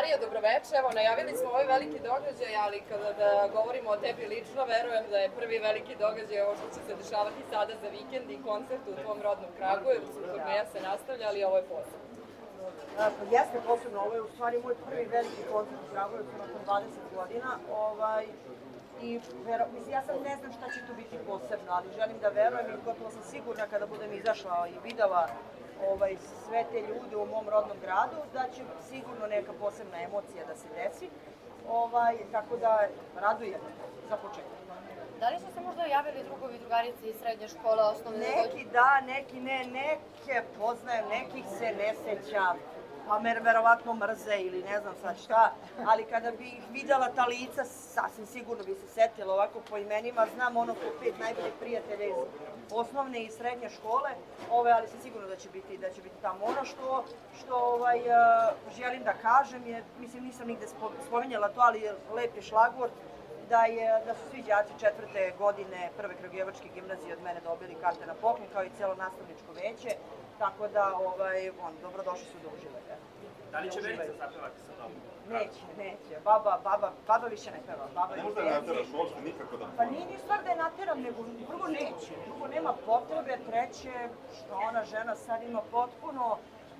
Marija, dobroveče. Evo, najavili smo ovaj veliki događaj, ali kada govorimo o tebi lično, verujem da je prvi veliki događaj ovo što će se dešavati sada za vikend i koncert u tvom rodnom Kragujevcu. Turneja se nastavlja, ali ovo je posebno. Jeste posebno, ovo je u stvari moj prvi veliki koncert u Kragujevcu nakon 20 godina. Ja sad ne znam šta će tu biti posebno, ali želim da verujem i gotovo sam sigurna kada budem izašla i videla sve te ljude u mom rodnom gradu, da će sigurno neka posebna emocija da se desi. Tako da radujem za početak. Da li su se možda javili drugovi, drugarice iz srednje škole, osnovne? Neki da, neki ne, neke poznajem, nekih se ne sećam, pa me verovatno mrze ili ne znam sad šta, ali kada bi ih videla ta lica, sasvim sigurno bi se setila ovako po imenima, znam ono po 5 najboljih prijatelja iz osnovne i srednje škole, ali sam sigurno da će biti tamo. Ono što želim da kažem je, mislim nisam nigde spominjala to, ali je lep je šlagvort, da su svi đaci 4. godine Prve kragujevačke gimnazije od mene dobili karte na poklon, kao i celo nastavničko veće, tako da dobrodošli su da uživaju. Da li će Verica zapevati sa tobom? Neće. Baba više ne peva. Ne možda je nateraš uopšte nikako da... Pa nije ni stvar da je nateram, nego prvo neće. Drugo nema potrebe, treće što ona žena sad ima potpuno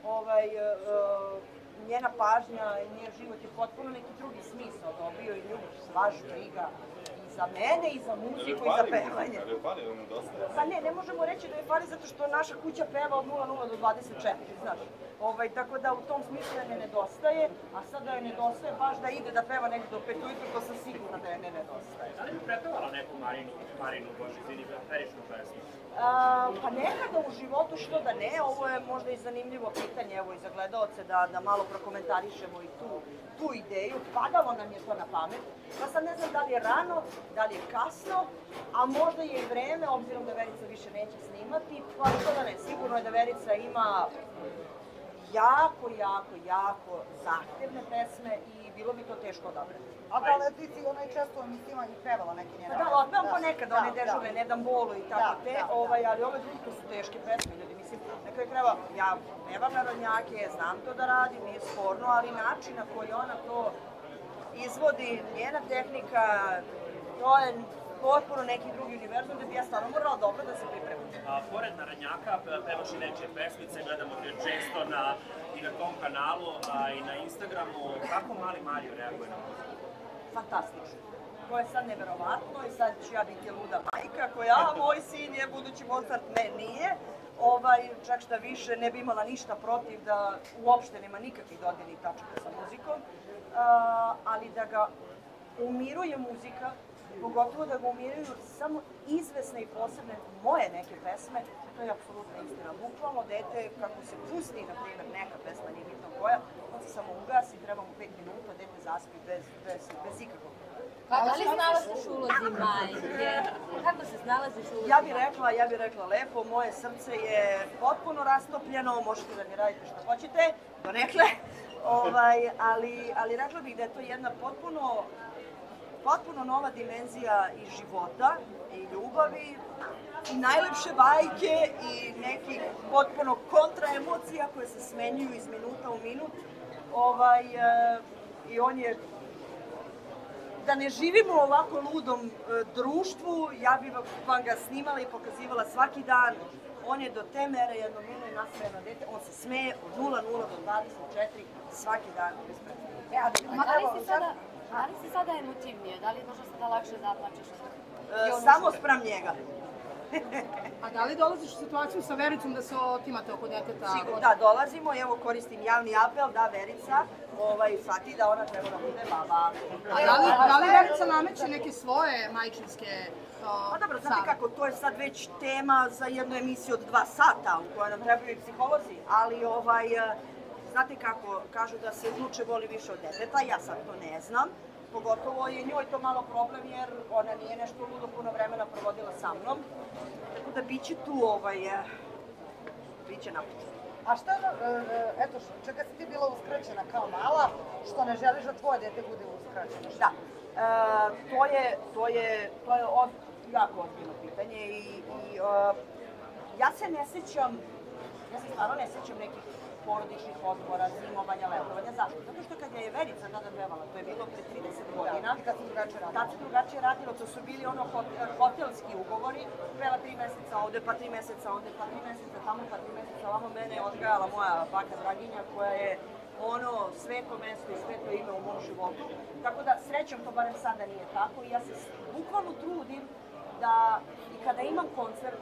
njena pažnja i njen život je potpuno neki drugi smisao dobio i ljubav, svaž, briga i za mene, i za muziku, i za pevanje. Ali je fali, ono dosta. Pa ne možemo reći da je fali zato što naša kuća peva od 00 do 24, znaš. Tako da u tom smislu je ne nedostaje, a sad da je nedostaje baš da ide da peva negdje do 5 ujutru, to sam sigurna da je ne nedostaje. Da li bi prepevala neku Marinu Božizini peričnu pesmu? Pa nekada u životu što da ne, ovo je možda i zanimljivo pitanje, evo i za gledaoce, da malo prokomentarišemo i tu ideju, padalo nam je to na pamet. Ja sad ne znam da li je rano, da li je kasno, a možda je i vreme, obzirom da Verica više neće snimati, pa što da ne, sigurno je da Verica ima jako zahtevne pesme i bilo bi to teško odabrati. A da li ti si onaj često u emisijama i pevala neke njene? Da, otpevam ponekad, one dežurne, ne dam bolu i tako te, ali ove druge su teške pesme, ljudi, mislim, na kraju krajeva, ja pevam narodnjake, znam to da radim, nije sporno, ali način na koji ona to izvodi, njena tehnika, to je potpuno neki drugi univerzum, da bi ja stvarno morala dobro da se pripremim. Pored narodnjaka pevaš i nečije pesmice, gledamo te često i na tom kanalu, i na Instagramu. Kako mali Mario reaguje na muziku? Fantastično. To je sad neverovatno i sad ću ja biti luda majka koja, moj sin je budući Mozart, ne, nije. Čak šta više, ne bi imala ništa protiv da uopšte nema nikakvih dodirnih tačaka sa muzikom, ali da ga umiruje muzika, pogotovo da ga umiruju samo izvesne i posebne moje neke pesme, to je apsolutna istina. Bukvalno dete, kako se pusti, na primjer, neka pesma, nije bitno koja, on se samo ugasi, treba mu 5 minuta, dete zaspi bez ikakvog. Da li snalaziš u ulozi majke? Kako se snalaziš u ulozi majke? Ja bih rekla lepo, moje srce je potpuno rastopljeno, možete da mi radite što hoćete, donekle, ali rekla bih da je to jedna potpuno nova dimenzija i života, i ljubavi, i najlepše bajke, i nekih potpuno kontra emocija koje se smenjuju iz minuta u minut. I on je, da ne živimo u ovako ludom društvu, ja bih vam ga snimala i pokazivala svaki dan. On je do te mere jedno milo i nasmejano dete, on se smeje od 00 do 24 svaki dan bez prestanka. Da li si sada emotivnije? Da li možda sada lakše zaplačeš? Samo sprem njega. A da li dolaziš u situaciju sa Vericom da se otimate oko deteta? Sigurno, da, dolazimo. Evo, koristim javni apel da Verica shvati da ona treba da bude baba. A da li Verica nameće neke svoje majčinske savete? Pa dobro, znate kako, to je sad već tema za jednu emisiju od 2 sata u kojoj nam trebaju i psiholozi, ali znate kako, kažu da se unuče voli više od deteta, ja sad to ne znam. Pogotovo je njoj to malo problem jer ona nije nešto ludo puno vremena provodila sa mnom. Tako da bit će tu, bit će napučeno. A šta, eto, čega si ti bila uskraćena kao mala, što ne želiš da tvoje dete bude uskraćeno? Da, to je jako ozbiljno pitanje i ja se stvarno ne sjećam nekih porodičnih odmora, zimovanja, letovanja. Zašto? Zato što kad je Verica tada pevala, to je bilo pre 30 godina, kad se drugačije radilo. Tad se drugačije radilo, to su bili hotelski ugovori, pela 3 meseca ovde, pa 3 meseca ovde, pa 3 meseca tamo, pa 3 meseca ovamo. Mene je odgajala moja baka Draginja, koja je sveto mesto i sveto ime u mom životu. Tako da, srećom, to barem sada nije tako i ja se bukvalno trudim da i kada imam koncert,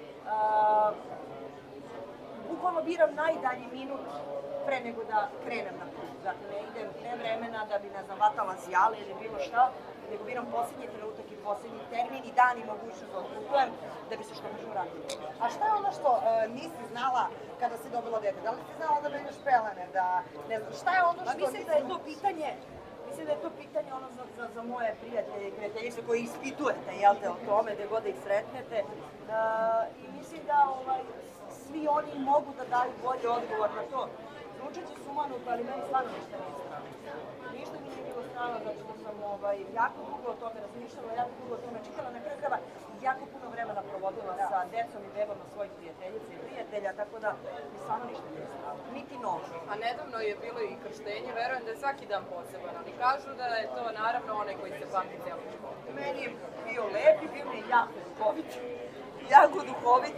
bukvalno biram najdalji minut pre nego da krenem na put. Dakle, ne idem pre vremena da bi, ne znam, vatala zijale ili bilo šta, nego biram posljednji trenutak i posljednji termin i dan i mogućnost da odputujem da bi se što može uraditi. A šta je ono što nisi znala kada si dobila dete? Da li si znala da imaš pelene? Ne znam, šta je ono što nisi... Mislim da je to pitanje ono za moje prijatelje i prijateljice koji ispitujete, jel te, o tome, gde god da ih sretnete. I mislim da svi oni mogu da daju bolji odgovor na to. Zvučeće sumanuto, ali meni stvarno ništa nije strano. Ništa mi nije bilo strano, zato što sam jako dugo o tome razmišljala, jako dugo o tome čitala, na kraju krajeva jako puno vremena provodila sa decom i bebama svojih prijateljica i prijatelja, tako da mi stvarno ništa nije strano, niti novo. A nedavno je bilo i krštenje, verujem da je svaki dan poseban, ali kažu da je to naravno onaj koji se pamti cijelo život. Meni je bio lep i bio mi je jako duhovit.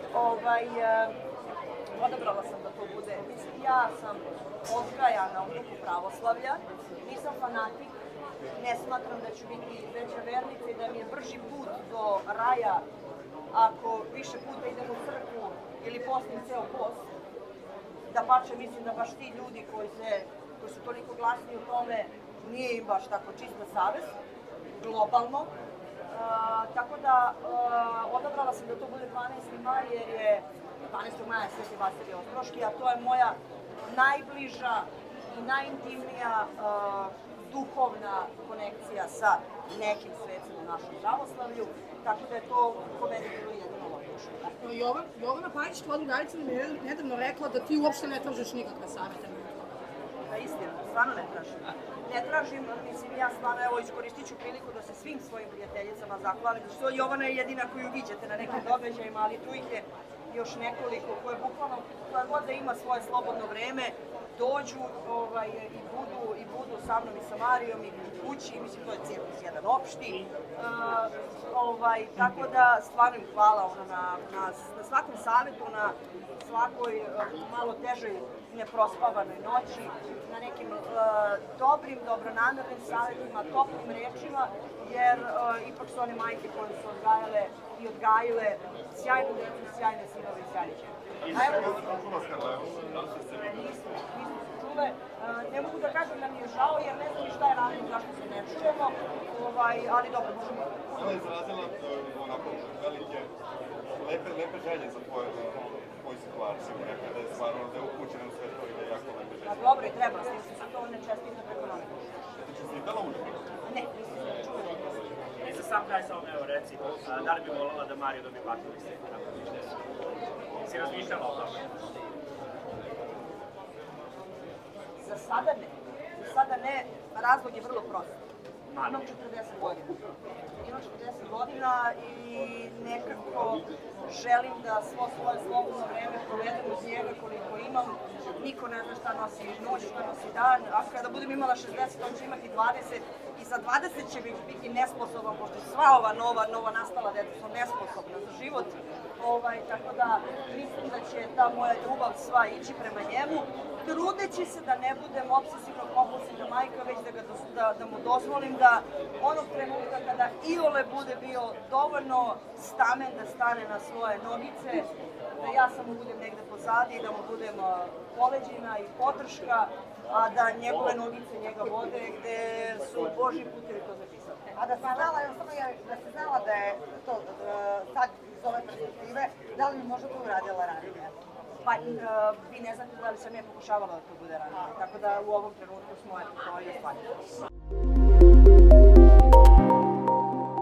Odabrala sam da to bude. Mislim, ja sam odgajana u duhu pravoslavlja, nisam fanatik, ne smatram da ću biti veća vernica i da mi je brži put do raja ako više puta idem u crkvu ili postim ceo post. Dapače, mislim da baš ti ljudi koji su toliko glasni u tome, nije im baš tako čista savest, globalno. Tako da odabrala sam da to bude 12. maj jer je 12. maja Sveti Vasilije Ostroški, a to je moja najbliža i najintimnija duhovna konekcija sa nekim svecem u našem pravoslavlju, tako da je to po meni bilo jedino logično. Jovana Pajić, tvoja drugarica, mi je nedavno rekla da ti uopšte ne tražiš nikakve savete. Da, istina, stvarno ne tražim. Ne tražim, mislim, ja stvarno, evo, iskoristit ću priliku da se svim svojim prijateljicama zahvalim, što Jovana je jedina koju viđete na nekim događajima, ali tu ih je još nekoliko koje bukvalno, koja god da ima svoje slobodno vreme, dođu i budu sa mnom i sa Marijom i u kući, mislim, to je cirkus jedan opšti. Tako da, stvarno im hvala na svakom savetu, na svakoj malo težoj neprospavanoj noći, na nekim dobrim, dobronamernim savetima, toplim rečima, jer ipak su one majke koje su odgajale i odgajile sjajnu decu, sjajne sinove i sjajne čerke. Nismo se čule. Ne mogu da kažem da mi je žao, jer ne znam ni šta je razlog zašto se ne čujemo, ali dobro, možemo. Ona je izrazila onako velike, lepe želje za tvoju situaciju, rekla da je stvarno da je upućena u sve to i da je jako lepe želje. Dobro, i treba, s tim se to ne čestita preko noge. Ti čestitala uživo? Ne, nisam se čula. I za sam kraj samo evo reci, da li bi voljela da Mario dobije bucket list? Si razmišljala o tome? Za sada ne. Za sada ne. Razlog je vrlo prost. Imam 40 godina. Imam 40 godina i nekako želim da svo svoje slobodno vreme provedem uz njega koliko imam. Niko ne zna šta nosi noć, šta nosi dan. A kada budem imala 60, on će imati 20 i za 20 će biti nesposoban, pošto sva ova nova nastala deca su nesposobna za život. Tako da mislim da će ta moja ljubav sva ići prema njemu, trudeći se da ne budem obsesivno kompulsivna majka, već da mu dozvolim da onog trenutka kada iole bude bio dovoljno stamen da stane na svoje nogice, da ja samo budem negde pozadi, da mu budem poleđina i podrška, a da njegove nogice njega vode gde su Božji putevi to zapisali. A da si znala da je to sad iz ove perspektive, da li bi možda to uradila ranije? Pa vi ne znate da li sam ja pokušavala da to bude ranije, tako da u ovom trenutku smo to i ostvarili.